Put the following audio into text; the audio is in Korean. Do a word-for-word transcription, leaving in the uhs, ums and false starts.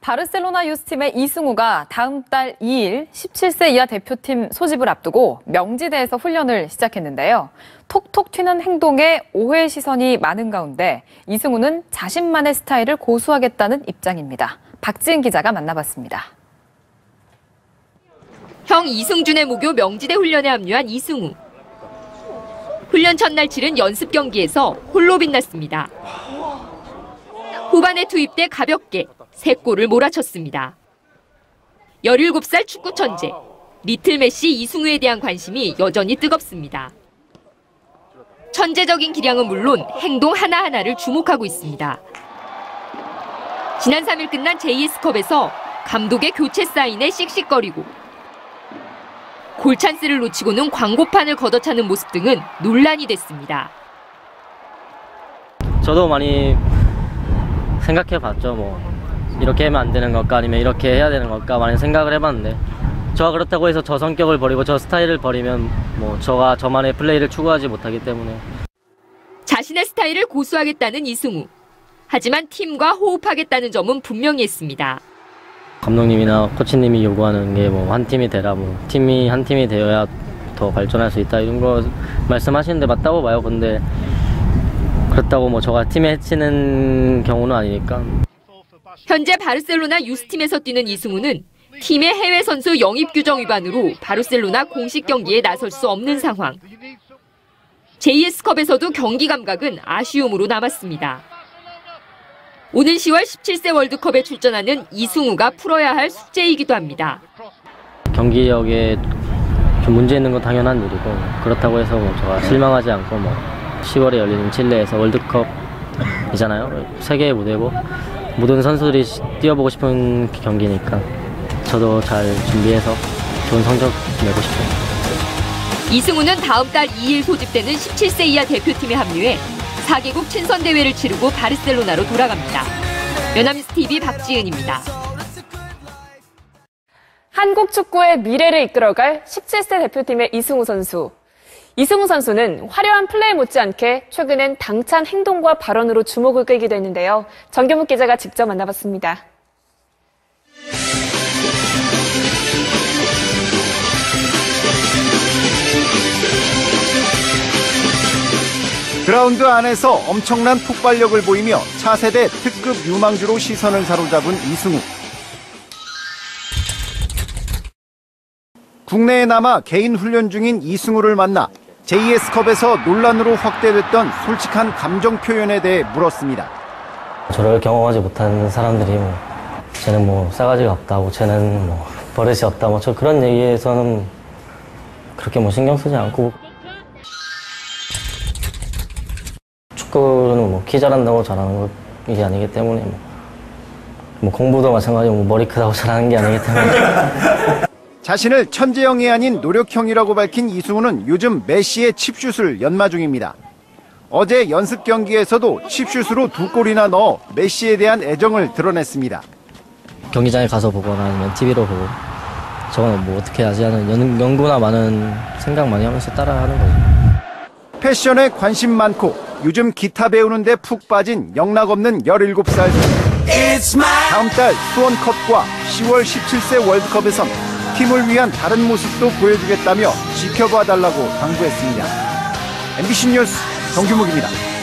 바르셀로나 유스팀의 이승우가 다음 달 이 일 십칠 세 이하 대표팀 소집을 앞두고 명지대에서 훈련을 시작했는데요. 톡톡 튀는 행동에 오해의 시선이 많은 가운데 이승우는 자신만의 스타일을 고수하겠다는 입장입니다. 박지은 기자가 만나봤습니다. 형 이승준의 모교 명지대 훈련에 합류한 이승우. 훈련 첫날 치른 연습 경기에서 홀로 빛났습니다. 후반에 투입돼 가볍게 세 골을 몰아쳤습니다. 열일곱 살 축구 천재, 리틀 메시 이승우에 대한 관심이 여전히 뜨겁습니다. 천재적인 기량은 물론 행동 하나하나를 주목하고 있습니다. 지난 삼 일 끝난 제이에스컵에서 감독의 교체 사인에 씩씩거리고 골 찬스를 놓치고는 광고판을 걷어차는 모습 등은 논란이 됐습니다. 저도 많이 생각해봤죠. 뭐 이렇게 하면 안 되는 걸까 아니면 이렇게 해야 되는 걸까 많이 생각을 해봤는데 저가 그렇다고 해서 저 성격을 버리고 저 스타일을 버리면 뭐 저가 저만의 플레이를 추구하지 못하기 때문에 자신의 스타일을 고수하겠다는 이승우. 하지만 팀과 호흡하겠다는 점은 분명히 했습니다. 감독님이나 코치님이 요구하는 게 뭐 한 팀이 되라, 뭐 팀이 한 팀이 되어야 더 발전할 수 있다 이런 거 말씀하시는데 맞다고 봐요. 근데 그렇다고 뭐 저가 팀에 해치는 경우는 아니니까. 현재 바르셀로나 유스팀에서 뛰는 이승우는 팀의 해외 선수 영입 규정 위반으로 바르셀로나 공식 경기에 나설 수 없는 상황. 제이에스컵에서도 경기 감각은 아쉬움으로 남았습니다. 오는 시월 십칠 세 월드컵에 출전하는 이승우가 풀어야 할 숙제이기도 합니다. 경기력에 좀 문제 있는 건 당연한 일이고 그렇다고 해서 뭐 저가 실망하지 않고 뭐 시월에 열리는 칠레에서 월드컵이잖아요. 세계의 무대고 모든 선수들이 뛰어보고 싶은 경기니까 저도 잘 준비해서 좋은 성적 내고 싶어요. 이승우는 다음 달 이 일 소집되는 십칠 세 이하 대표팀에 합류해 사 개국 친선 대회를 치르고 바르셀로나로 돌아갑니다. 연합뉴스티비 박지은입니다. 한국 축구의 미래를 이끌어갈 십칠 세 대표팀의 이승우 선수. 이승우 선수는 화려한 플레이 못지않게 최근엔 당찬 행동과 발언으로 주목을 끌기도 했는데요. 정경욱 기자가 직접 만나봤습니다. 그라운드 안에서 엄청난 폭발력을 보이며 차세대 특급 유망주로 시선을 사로잡은 이승우. 국내에 남아 개인 훈련 중인 이승우를 만나 제이에스컵에서 논란으로 확대됐던 솔직한 감정 표현에 대해 물었습니다. 저를 경험하지 못한 사람들이 뭐 쟤는 뭐 싸가지가 없다고 쟤는 뭐 버릇이 없다 뭐 저 그런 얘기에서는 그렇게 뭐 신경 쓰지 않고 축구는 뭐 키 잘한다고 잘하는 게 아니기 때문에 뭐, 뭐 공부도 마찬가지로 뭐 머리 크다고 잘하는 게 아니기 때문에 자신을 천재형이 아닌 노력형이라고 밝힌 이승우는 요즘 메시의 칩슛을 연마 중입니다. 어제 연습 경기에서도 칩슛으로 두 골이나 넣어 메시에 대한 애정을 드러냈습니다. 경기장에 가서 보거나 아니면 티비로 보고 저건 뭐 어떻게 하지 하는 연, 연구나 많은 생각 많이 하면서 따라하는 거죠. 패션에 관심 많고 요즘 기타 배우는 데 푹 빠진 영락없는 열일곱 살. 다음 달 수원컵과 시월 십칠 세 월드컵에선 팀을 위한 다른 모습도 보여주겠다며 지켜봐 달라고 당부했습니다. 엠비씨 뉴스 정규묵입니다.